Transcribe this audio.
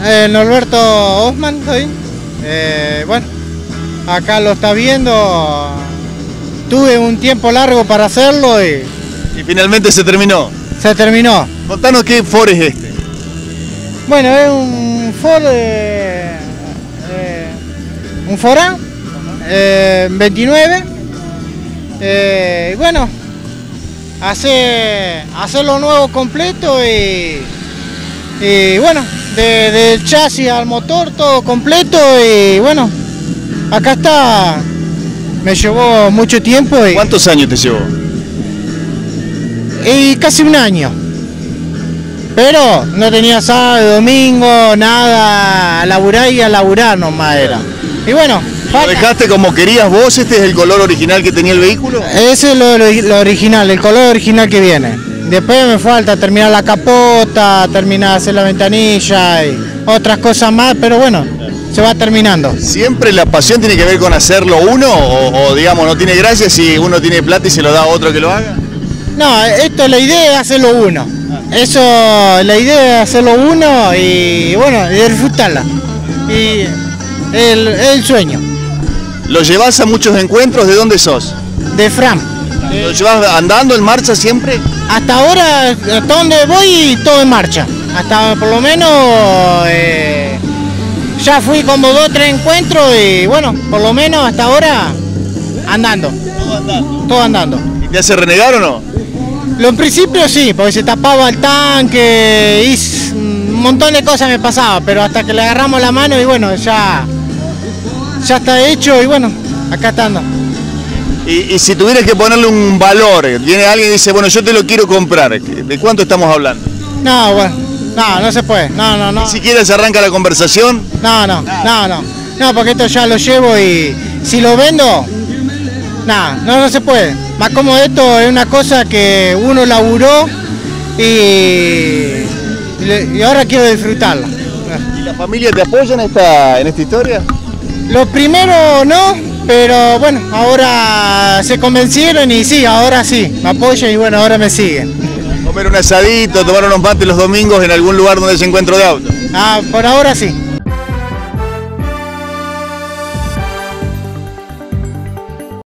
Norberto Osman, soy. Bueno, acá lo está viendo. Tuve un tiempo largo para hacerlo y finalmente se terminó. Se terminó. Contanos qué Ford es este. Bueno, es un Ford, un Forán 29. Bueno, hacerlo nuevo completo y bueno, del chasis al motor todo completo y bueno, acá está. Me llevó mucho tiempo. ¿Cuántos años te llevó? Y casi un año. Pero no tenía sábado, domingo, nada, a laburar nomás era. Y bueno, ¿lo dejaste como querías vos? ¿Este es el color original que tenía el vehículo? Ese es lo original, el color original que viene. Después me falta terminar la capota, terminar de hacer la ventanilla y otras cosas más, pero bueno, se va terminando. ¿Siempre la pasión tiene que ver con hacerlo uno o digamos no tiene gracia si uno tiene plata y se lo da a otro que lo haga? No, esto la idea es hacerlo uno. Eso, la idea es hacerlo uno y bueno, y disfrutarla. Y el sueño. ¿Lo llevas a muchos encuentros? ¿De dónde sos? De Fram. ¿Lo llevas andando en marcha siempre? Hasta ahora, hasta donde voy, todo en marcha. Hasta por lo menos ya fui como 2 o 3 encuentros y bueno, por lo menos hasta ahora andando. Todo andando. Todo andando. ¿Y te hace renegar o no? Lo en principio sí, porque se tapaba el tanque y un montón de cosas me pasaba, pero hasta que le agarramos la mano y bueno, ya está hecho y bueno, acá está andando. Y si tuvieras que ponerle un valor, viene alguien y dice, bueno, yo te lo quiero comprar, ¿de cuánto estamos hablando? No, bueno, no se puede, no. ¿Ni siquiera se arranca la conversación? No, porque esto ya lo llevo y si lo vendo, no se puede. Más como esto es una cosa que uno laburó y ahora quiero disfrutarla. ¿Y la familia te apoya en esta historia? Lo primero no, pero bueno, ahora se convencieron y sí, ahora sí, me apoyan y bueno, ahora me siguen. Comer un asadito, tomar unos mates los domingos en algún lugar donde se encuentre de auto. Por ahora sí.